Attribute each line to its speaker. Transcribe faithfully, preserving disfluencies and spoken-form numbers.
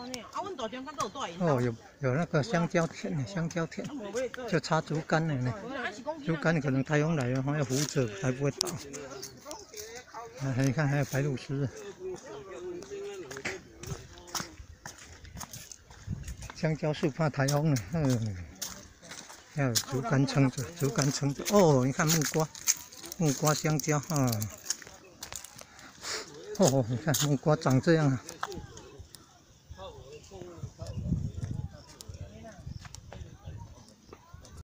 Speaker 1: 哦，有有那个香蕉田呢，香蕉田，就插竹竿的呢。竹竿可能台风来的话要扶着才不会倒。啊，你看还有白鹭鸶。 香蕉树怕台风呢，嗯，要有竹竿撑着，竹竿撑着。哦，你看木瓜，木瓜香蕉啊，哦，你看木瓜长这样啊。